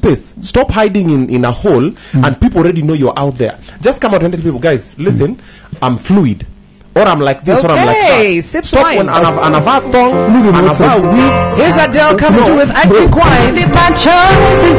space. Stop hiding in a hole, and people already know you're out there. Just come out and tell people, guys, listen, I'm fluid. Or I'm like this, or I'm like that. Sip Stop wine. when Here's Adele coming with I Keep Quiet.